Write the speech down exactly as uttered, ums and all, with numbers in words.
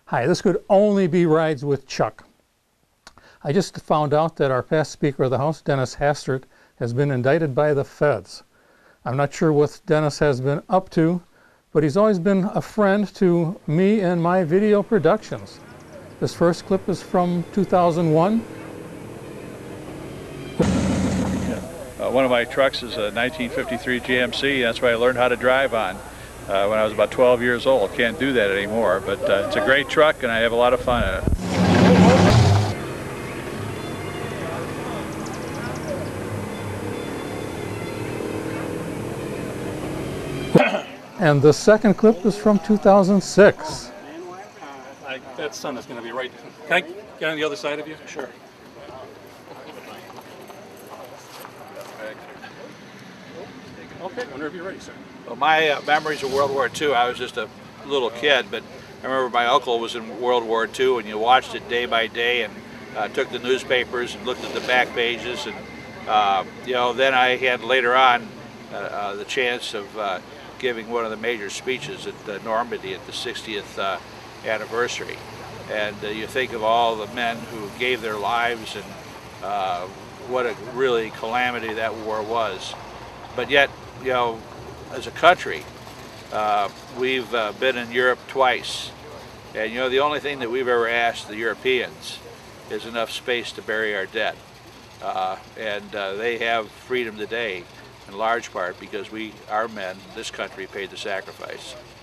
Hi, this could only be Rides with Chuck. I just found out that our past Speaker of the House, Dennis Hastert, has been indicted by the feds. I'm not sure what Dennis has been up to, but he's always been a friend to me and my video productions. This first clip is from two thousand one. Uh, one of my trucks is a nineteen fifty-three G M C. That's what I learned how to drive on uh, when I was about twelve years old. Can't do that anymore, but uh, it's a great truck and I have a lot of fun in it. And the second clip is from two thousand six. I, that sun is going to be right. Can I get on the other side of you? Sure. Okay, whenever you're ready, sir. Well, my uh, memories of World War Two, I was just a little kid, but I remember my uncle was in World War Two, and you watched it day by day, and uh, took the newspapers and looked at the back pages, and uh, you know, then I had later on uh, uh, the chance of uh, giving one of the major speeches at uh, Normandy at the sixtieth uh, anniversary, and uh, you think of all the men who gave their lives, and uh, what a really calamity that war was. But yet, you know, as a country, uh, we've uh, been in Europe twice, and you know, the only thing that we've ever asked the Europeans is enough space to bury our dead, uh, and uh, they have freedom today in large part because we, our men, this country, paid the sacrifice.